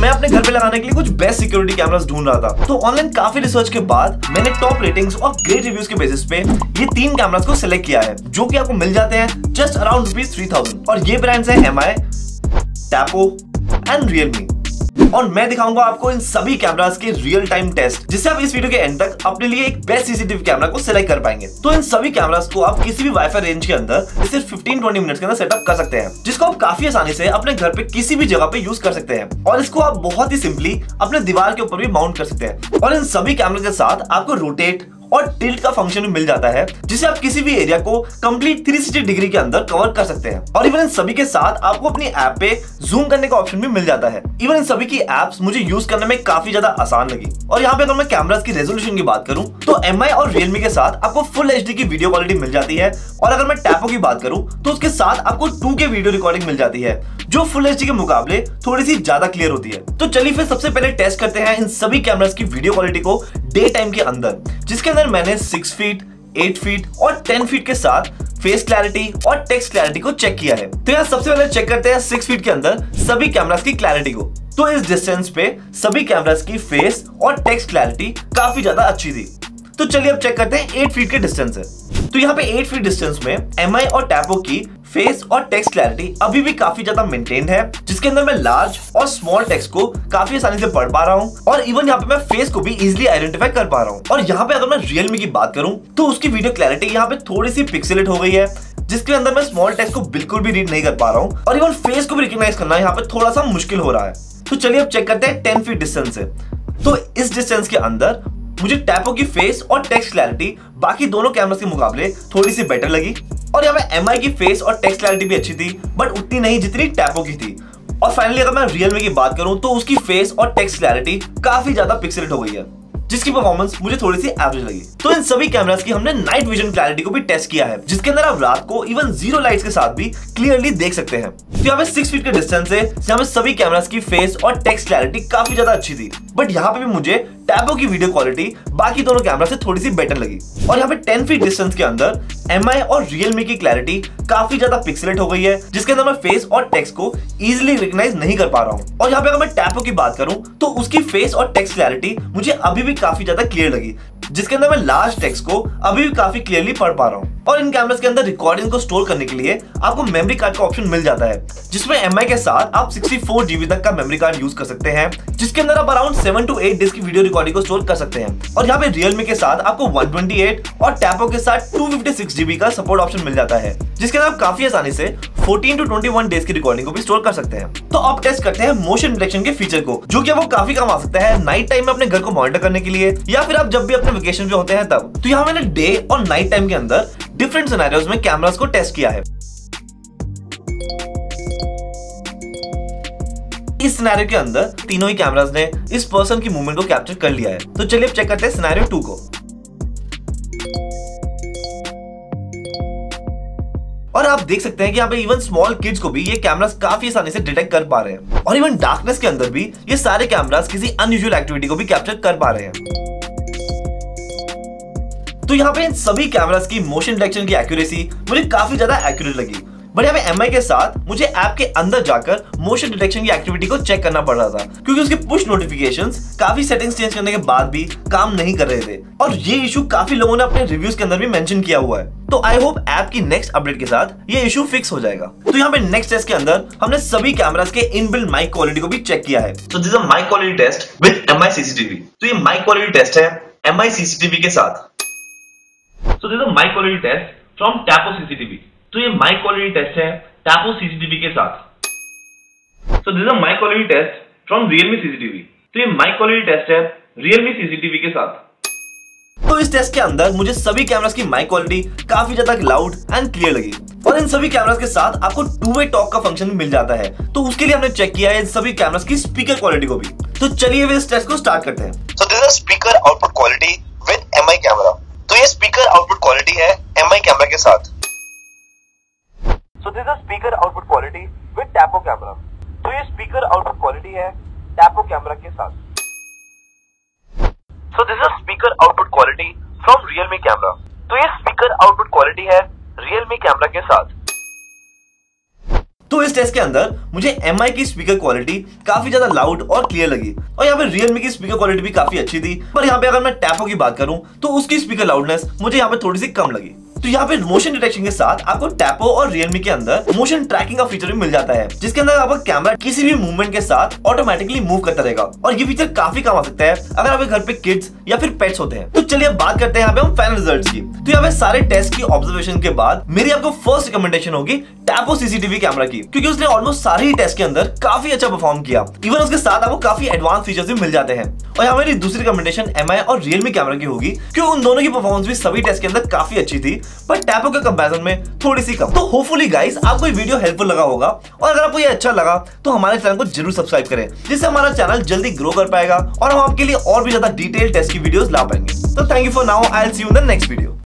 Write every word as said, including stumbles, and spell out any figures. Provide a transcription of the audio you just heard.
मैं अपने घर पे लगाने के लिए कुछ बेस्ट सिक्योरिटी कैमरास ढूंढ रहा था। तो ऑनलाइन काफी रिसर्च के बाद मैंने टॉप रेटिंग्स और ग्रेट रिव्यूज के बेसिस पे ये तीन कैमरास को सिलेक्ट किया है, जो कि आपको मिल जाते हैं just around rupees three thousand. और ये ब्रांड्स हैं M I, Tapo and Realme. और मैं दिखाऊंगा आपको इन सभी कैमरास के रियल टाइम टेस्ट, जिससे आप इस वीडियो के एंड तक अपने लिए एक बेस्ट सीसीटीवी कैमरा को सिलेक्ट कर पाएंगे। तो इन सभी कैमरास को आप किसी भी वाईफाई रेंज के अंदर सिर्फ फिफ्टीन ट्वेंटी मिनट्स के अंदर सेटअप कर सकते हैं, जिसको आप काफी आसानी से अपने घर पे किसी भी जगह पे यूज कर सकते हैं। और इसको आप बहुत ही सिंपली अपने दीवार के ऊपर भी माउंट कर सकते हैं। और इन सभी कैमरे के साथ आपको रोटेट और टिल्ट का फंक्शन भी मिल जाता है, जिससे आप किसी भी एरिया को कंप्लीट थ्री सिक्सटी डिग्री के अंदर कवर कर सकते हैं। और इवन इन सभी के साथ आपको अपनी ऐप पे जूम करने का ऑप्शन भी मिल जाता है। इवन इन सभी की एप्स मुझे यूज करने में काफी ज्यादा आसान लगी। और यहाँ पे अगर मैं कैमरास की रेजोल्यूशन की बात करूं तो एम आई और रियलमी के साथ आपको फुल एच डी की वीडियो क्वालिटी मिल जाती है। और अगर मैं टैपो की बात करूं तो उसके साथ आपको टू के वीडियो रिकॉर्डिंग मिल जाती है, जो फुल एच डी के मुकाबले थोड़ी सी ज्यादा क्लियर होती है। तो चलिए फिर सबसे पहले टेस्ट करते हैं इन सभी कैमरास की वीडियो क्वालिटी को डे टाइम के अंदर, जिसके अंदर मैंने सिक्स फीट, एट फीट और टेन फीट के साथ फेस क्लैरिटी और टेक्स्ट क्लैरिटी को चेक किया है। तो यहाँ सबसे पहले चेक करते हैं सिक्स फीट के अंदर सभी कैमरास की क्लैरिटी को। तो इस डिस्टेंस पे सभी कैमरास की फेस और टेक्स्ट क्लैरिटी काफी ज्यादा अच्छी थी। तो चलिए अब चेक करते हैं एट फीट के डिस्टेंस से। तो यहाँ पे एट फीट डिस्टेंस में एम आई और टैपो की फेस और टेक्स्ट क्लैरिटी अभी भी काफी ज्यादा मेंटेन्ड है, जिसके अंदर मैं लार्ज और स्मॉल टेक्स्ट को काफी आसानी से पढ़ पा रहा हूँ। और इवन यहाँ पे मैं फेस को भी इजीली आइडेंटिफाई कर पा रहा हूँ। और यहाँ पे अगर मैं रियलमी की बात करूँ तो उसकी वीडियो क्लैरिटी यहाँ पे थोड़ी सी पिक्सेलेट हो गई है, जिसके अंदर मैं स्मॉल टेक्स्ट को बिल्कुल भी रीड नहीं कर पा रहा हूँ। और इवन फेस को भी रिकॉग्नाइज करना यहाँ पे थोड़ा सा मुश्किल हो रहा है। तो चलिए अब चेक करते हैं टेन फीट डिस्टेंस से। तो इस डिस्टेंस के अंदर मुझे टैपो की फेस और टेक्स्ट क्लैरिटी बाकी दोनों कैमरास के मुकाबले थोड़ी सी बेटर लगी। और यहाँ पे एम आई की फेस और टेक्स्ट क्लैरिटी भी अच्छी थी, बट उतनी नहीं जितनी टैपो की थी। और फाइनली अगर मैं रियलमी की बात करूं तो उसकी फेस और टेक्स्ट क्लैरिटी काफी ज्यादा पिक्सेलेट हो गई है, जिसकी परफॉर्मेंस मुझे थोड़ी सी एवरेज लगी। तो इन सभी कैमरास की हमने नाइट विजन क्लैरिटी को भी टेस्ट किया है, जिसके अंदर आप रात को इवन जीरो लाइट्स के साथ भी क्लियरली देख सकते हैं। तो यहाँ पे सिक्स फीट के डिस्टेंस से यहाँ पे सभी कैमरास की फेस और टेक्स्ट क्लैरिटी काफी ज्यादा अच्छी थी, बट यहाँ पे भी मुझे टैपो की वीडियो क्वालिटी बाकी दोनों कैमरा से थोड़ी सी बेटर लगी। और यहाँ पे टेन फीट डिस्टेंस के अंदर एम आई और रियलमी की क्लैरिटी काफी ज्यादा पिक्सेलेट हो गई है, जिसके अंदर मैं फेस और टेक्स्ट को इजीली रिकॉग्नाइज नहीं कर पा रहा हूँ। और यहाँ पे अगर मैं टैपो की बात करूँ तो उसकी फेस और टेक्स्ट क्लैरिटी मुझे अभी भी काफी ज्यादा क्लियर लगी, जिसके अंदर मैं लार्ज टेक्स्ट को अभी भी काफी क्लियरली पढ़ पा रहा हूँ। और इन कैमरास के अंदर रिकॉर्डिंग को स्टोर करने के लिए आपको मेमोरी कार्ड का ऑप्शन मिल जाता है, जिसमें एम आई के साथ आप सिक्सटी फोर जीबी तक का मेमोरी कार्ड यूज कर सकते हैं, जिसके अंदर आप around seven to eight days की वीडियो रिकॉर्डिंग को स्टोर कर सकते हैं। और यहाँ पे रियलमी के साथ आपको वन ट्वेंटी एट और टैपो के साथ टू फिफ्टी सिक्स जीबी का सपोर्ट ऑप्शन मिल जाता है, जिसके अंदर आप काफी आसानी से fourteen to twenty one days की रिकॉर्डिंग को भी स्टोर कर सकते हैं। तो अब टेस्ट करते हैं मोशन डिटेक्शन के फीचर को, जो कि आपको काफी काम आ सकता है नाइट टाइम में अपने घर को मॉनिटर करने के लिए, या फिर आप जब भी अपने वेकेशन पे होते हैं तब। तो यहाँ मैंने डे और नाइट टाइम के अंदर डिफरेंट सिनेरियोज में कैमरास को टेस्ट किया है। इस सिनेरियो के अंदर तीनों ही कैमरास ने इस पर्सन की मूवमेंट को कैप्चर कर लिया है। तो चलिए अब चेक करते हैं सिनेरियो टू को। और आप देख सकते हैं कि यहाँ पे इवन स्मॉल किड्स को भी ये कैमरास काफी आसानी से डिटेक्ट कर पा रहे हैं। और इवन डार्कनेस के अंदर भी ये सारे कैमरास किसी अनयूजुअल एक्टिविटी को भी कैप्चर कर पा रहे हैं। तो यहाँ पे इन सभी कैमरास की मोशन डिटेक्शन की एक्यूरेसी मुझे काफी ज्यादा एक्यूरेट लगी। बट यहाँ पे एम आई के साथ मुझे ऐप के अंदर जाकर मोशन डिटेक्शन की एक्टिविटी को चेक करना पड़ रहा था, क्योंकि उसके पुश नोटिफिकेशंस काफी सेटिंग्स चेंज करने के बाद भी काम नहीं कर रहे थे। और ये इशू काफी लोगों ने अपने रिव्यूज के अंदर भी मेंशन किया हुआ है। तो आई होप ऐप की नेक्स्ट अपडेट के साथ ये इशू फिक्स हो जाएगा। तो यहाँ पे नेक्स्ट टेस्ट के अंदर हमने सभी कैमरास के इनबिल्ट माइक क्वालिटी को भी चेक किया है। तो this is a mic quality test with M I CCTV. तो ये माइक क्वालिटी टेस्ट है एम आई सीसीटीवी के साथ। So this is a mic quality test from Tapo CCTV. तो ये mic quality test है टैपो सीसीटीवी के साथ। So this is a mic quality test from Realme CCTV. तो ये mic quality test है रियलमी सीसीटीवी के साथ। तो इस टेस्ट के अंदर मुझे सभी कैमरास की माइक क्वालिटी काफी ज्यादा लाउड एंड क्लियर लगी। और इन सभी कैमरास के साथ आपको टू वे टॉक का फंक्शन मिल जाता है। तो उसके लिए हमने चेक किया है इन सभी कैमरास की स्पीकर क्वालिटी को भी। तो चलिए इस टेस्ट को स्टार्ट करते हैं। So this is a speaker output quality with M I camera. तो ये स्पीकर आउटपुट क्वालिटी है एम आई कैमरा के साथ। So this is speaker output quality with Tapo camera. तो ये स्पीकर आउटपुट क्वालिटी है टैपो कैमरा के साथ। So this is speaker output quality from Realme camera. तो ये स्पीकर आउटपुट क्वालिटी है रियलमी कैमरा के साथ। तो इस टेस्ट के अंदर मुझे एम आई की स्पीकर क्वालिटी काफी ज्यादा लाउड और क्लियर लगी और यहाँ पे रियलमी की स्पीकर क्वालिटी भी काफी अच्छी थी। पर यहाँ पे अगर मैं टैपो की बात करूं तो उसकी स्पीकर लाउडनेस मुझे यहाँ पे थोड़ी सी कम लगी। तो यहाँ पे मोशन डिटेक्शन के साथ आपको टैपो और रियलमी के अंदर मोशन ट्रैकिंग का फीचर भी मिल जाता है, जिसके अंदर आपका कैमरा किसी भी मूवमेंट के साथ ऑटोमेटिकली मूव करता रहेगा और ये फीचर काफी काम आ सकता है अगर आपके घर पे किड्स या फिर पेट्स होते हैं। तो चलिए अब बात करते हैं यहाँ पे हम फाइनल रिजल्ट्स की। तो यहाँ पे सारे टेस्ट की ऑब्जर्वेशन के बाद मेरी आपको फर्स्ट रिकमेंडेशन होगी टैपो सीसीटीवी कैमरा की, क्योंकि उसने ऑलमोस्ट सारे ही टेस्ट के अंदर काफी अच्छा परफॉर्म किया। इवन उसके साथ आपको काफी एडवांस फीचर्स भी मिल जाते हैं। और यहाँ मेरी दूसरी रिकमेंडेशन एम आई और रियलमी कैमरा की होगी, क्योंकि उन दोनों की परफॉर्मेंस भी सभी टेस्ट के अंदर काफी अच्छी थी, पर टैपो के कंपैरिजन में थोड़ी सी कम। तो होपफुली गाइस आपको ये वीडियो हेल्पफुल लगा होगा और अगर आपको ये अच्छा लगा तो हमारे चैनल को जरूर सब्सक्राइब करें, जिससे हमारा चैनल जल्दी ग्रो कर पाएगा और हम आपके लिए और भी ज्यादा डिटेल टेस्ट की वीडियोस ला पाएंगे। तो thank you for now, I will see you in the next video.